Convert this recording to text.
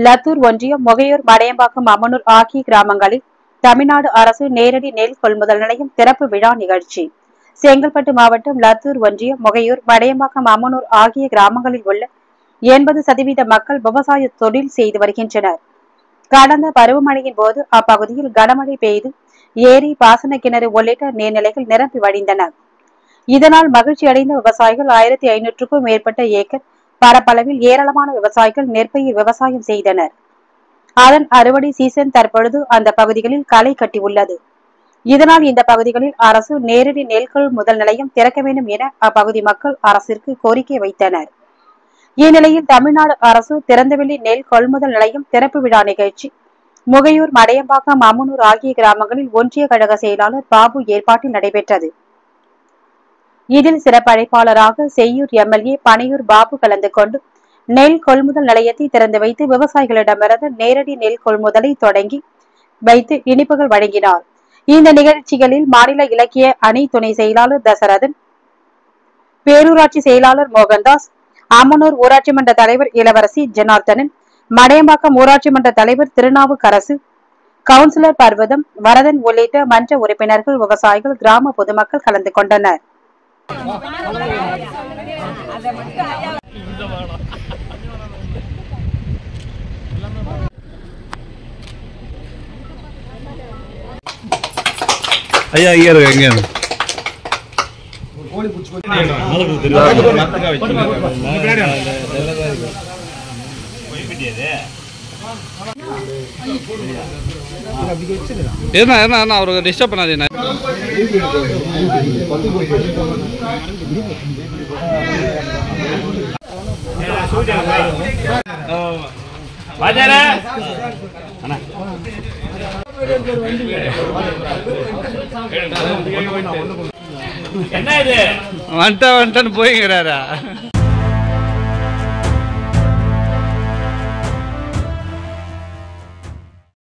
லத்தூர் ஒன்றியம் மொகையூர் மடையம்பாக்கம் அம்மனூர் ஆகிய கிராமங்களில் தமிழ்நாடு அரசு நேரடி நெல் கொள்முதல் நிலையம் திறப்பு விழா நிகழ்ச்சி. செங்கல்பட்டு மாவட்டம் லத்தூர் ஒன்றியம் மொகையூர் மடையம்பாக்கம் அம்மனூர் ஆகிய கிராமங்களில் உள்ள 80% மக்கள் விவசாய தொழில் செய்து வருகின்றனர். கடந்த பருவமழையின் போது அப்பகுதியில் கனமழை பெய்து ஏரி, பாசன கிணறு உள்ளிட்ட நீர்நிலைகள் நிரம்பி வழிந்தன. இதனால் மகிழ்ச்சி அடைந்த விவசாயிகள் 1500க்கும் மேற்பட்ட ஏக்கர் பரப்பளவில் ஏராளமான விவசாயிகள் நெற்பயிர் விவசாயம் செய்தனர். அதன் அறுவடை சீசன் தற்பொழுது அந்த பகுதிகளில் களை கட்டியுள்ளது. இதனால் இந்த பகுதிகளில் அரசு நேரடி நெல் கொள்முதல் நிலையம் திறக்க வேண்டும் என அப்பகுதி மக்கள் அரசிற்கு கோரிக்கை வைத்தனர். இந்நிலையில் தமிழ்நாடு அரசு திறந்தவெளி நெல் கொள்முதல் நிலையம் திறப்பு விழா நிகழ்ச்சி முகையூர், மடையம்பாக்கம், அம்மனூர் ஆகிய கிராமங்களில் ஒன்றிய கழக செயலாளர் பாபு ஏற்பாட்டில் நடைபெற்றது. இதில் சிறப்பு அழைப்பாளராக செய்யூர் எம்எல்ஏ பனையூர் பாபு கலந்து கொண்டு நெல் கொள்முதல் நிலையத்தை திறந்து வைத்து விவசாயிகளிடமிருந்து நேரடி நெல் கொள்முதலை தொடங்கி வைத்து இனிப்புகள் வழங்கினார். இந்த நிகழ்ச்சிகளில் மாநில இலக்கிய அணி துணை செயலாளர் தசரதன், பேரூராட்சி செயலாளர் மோகன்தாஸ், அம்மனூர் ஊராட்சி மன்ற தலைவர் இளவரசி ஜனார்த்தனன், மடையம்பாக்கம் ஊராட்சி மன்ற தலைவர் திருநாவுக்கரசு, கவுன்சிலர் பர்வதம், வரதன் உள்ளிட்ட மன்ற உறுப்பினர்கள், விவசாயிகள், கிராம பொதுமக்கள் கலந்து கொண்டனர். ஐயா ஐயா எங்க என்ன அவருக்கு டிஸ்டர்ப் பண்ணாது. என்ன வந்துட்டான்னு போய்கிறாரா?